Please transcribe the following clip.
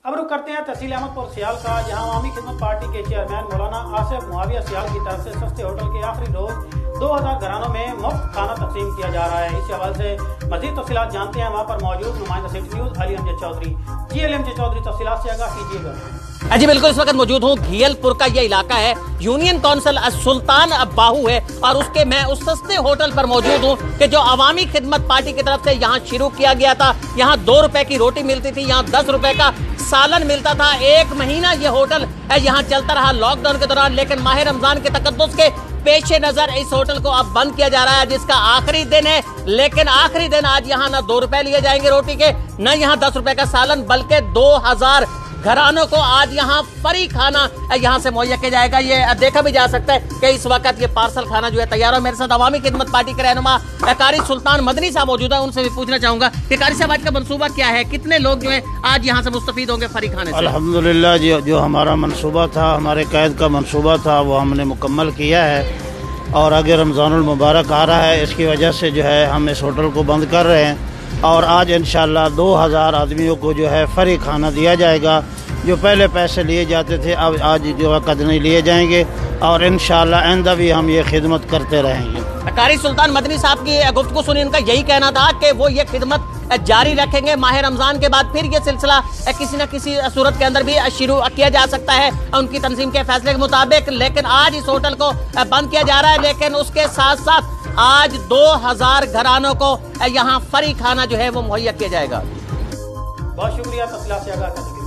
अब रुख करते हैं तहसील अहमदपुर सियाल का, जहां अवामी खिदमत पार्टी के चेयरमैन मौलाना आसिफ मुआविया सियाल की तरफ से सस्ते होटल के आखिरी रोज 2000 घरानों में मुफ्त खाना तकसीम किया जा रहा है। इस हवाले से मजीद तफसीलात जानते हैं वहाँ पर मौजूद नुमाइंदा सिटी न्यूज अली अमजद चौधरी। जी अली अमजद चौधरी, तफसीलात से आगाह कीजिएगा। जी बिल्कुल, इस वक्त मौजूद हूँ घियलपुर का ये इलाका है, यूनियन काउंसिल सुल्तान बाहू है और उसके मैं उस सस्ते होटल पर मौजूद हूँ कि जो अवामी खिदमत पार्टी की तरफ से यहाँ शुरू किया गया था। यहाँ 2 रुपए की रोटी मिलती थी, यहाँ 10 रुपए का सालन मिलता था। 1 महीना ये होटल यहाँ चलता रहा लॉकडाउन के दौरान, लेकिन माह रमजान के तकद्दुस के पेश नजर इस होटल को अब बंद किया जा रहा है, जिसका आखिरी दिन है। लेकिन आखिरी दिन आज यहाँ न 2 रुपए लिए जाएंगे रोटी के, न यहाँ 10 रुपए का सालन, बल्कि 2000 घरानों को आज यहाँ फ्री खाना यहाँ से मुहैया किया जाएगा। ये देखा भी जा सकता है कि इस वक्त ये पार्सल खाना जो है तैयार है। मेरे साथ अवामी खिदमत पार्टी के रहनुमा कारी सुल्तान मदनी साहब मौजूद है, उनसे भी पूछना चाहूंगा कि कारी साहब आज का मंसूबा क्या है, कितने लोग जो है आज यहाँ से मुस्तफीद होंगे फ्री खाने से? अल्हम्दुलिल्लाह, जो हमारा मंसूबा था, हमारे कैद का मंसूबा था, वो हमने मुकम्मल किया है। और आगे रमज़ानुल मुबारक आ रहा है, इसकी वजह से जो है हम इस होटल को बंद कर रहे हैं और आज इंशाअल्लाह 2000 आदमियों को जो है फ्री खाना दिया जाएगा। जो पहले पैसे लिए जाते थे अब आज जो है कदनी लिए जाएंगे और इंशाअल्लाह आइंदा भी हम ये खिदमत करते रहेंगे। कारी सुल्तान मदनी साहब की गुफ्तगू सुनी, उनका यही कहना था कि वो ये खिदमत जारी रखेंगे। माह रमजान के बाद फिर ये सिलसिला किसी न किसी सूरत के अंदर भी शुरू किया जा सकता है उनकी तंजीम के फैसले के मुताबिक। लेकिन आज इस होटल को बंद किया जा रहा है, लेकिन उसके साथ साथ आज 2000 घरानों को यहाँ फ्री खाना जो है वो मुहैया किया जाएगा। बहुत शुक्रिया तफसीलात से आगाह करने के लिए।